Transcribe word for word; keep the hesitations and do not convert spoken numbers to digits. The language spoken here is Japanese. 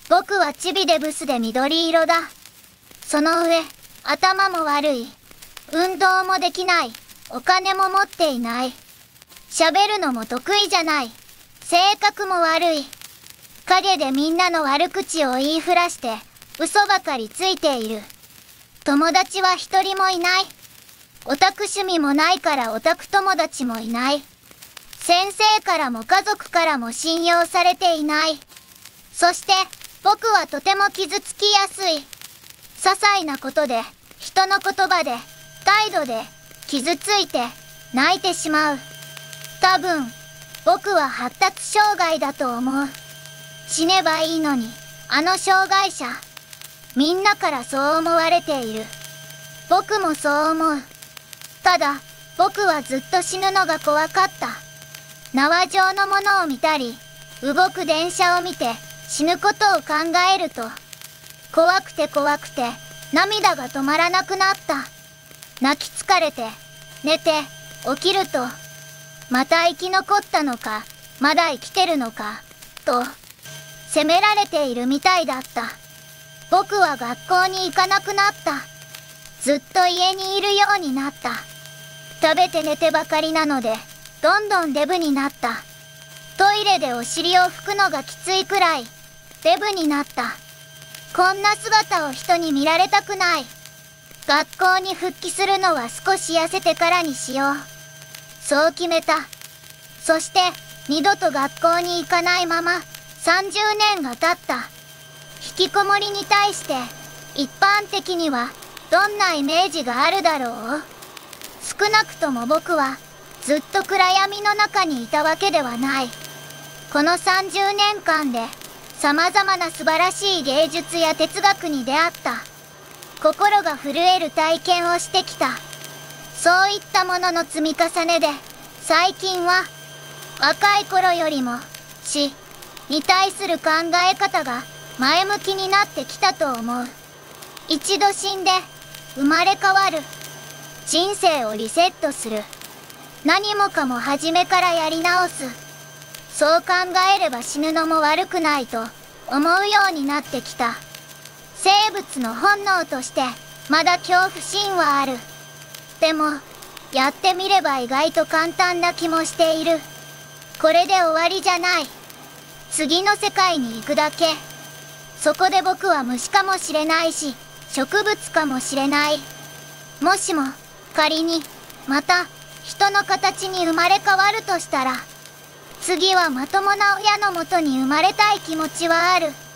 僕はチビでブスで緑色だ。その上、頭も悪い。運動もできない。お金も持っていない。喋るのも得意じゃない。性格も悪い。陰でみんなの悪口を言いふらして、嘘ばかりついている。友達は一人もいない。オタク趣味もないからオタク友達もいない。先生からも家族からも信用されていない。そして、僕はとても傷つきやすい。些細なことで、人の言葉で、態度で、傷ついて、泣いてしまう。多分、僕は発達障害だと思う。死ねばいいのに、あの障害者。みんなからそう思われている。僕もそう思う。ただ、僕はずっと死ぬのが怖かった。縄状のものを見たり、動く電車を見て死ぬことを考えると、怖くて怖くて涙が止まらなくなった。泣き疲れて、寝て、起きると、また生き残ったのか、まだ生きてるのか、と、責められているみたいだった。僕は学校に行かなくなった。ずっと家にいるようになった。食べて寝てばかりなので、どんどんデブになった。トイレでお尻を拭くのがきついくらい、デブになった。こんな姿を人に見られたくない。学校に復帰するのは少し痩せてからにしよう。そう決めた。そして、二度と学校に行かないまま、さんじゅうねんが経った。引きこもりに対して、一般的には、どんなイメージがあるだろう？少なくとも僕は、ずっと暗闇の中にいたわけではない。このさんじゅうねんかんで、様々な素晴らしい芸術や哲学に出会った。心が震える体験をしてきた。そういったものの積み重ねで、最近は、若い頃よりも、死に対する考え方が前向きになってきたと思う。一度死んで、生まれ変わる。人生をリセットする。何もかも初めからやり直す。そう考えれば死ぬのも悪くないと思うようになってきた。生物の本能としてまだ恐怖心はある。でも、やってみれば意外と簡単な気もしている。これで終わりじゃない。次の世界に行くだけ。そこで僕は虫かもしれないし、植物かもしれない。もしも、仮に、また、人の形に生まれ変わるとしたら、次はまともな親のもとに生まれたい気持ちはある。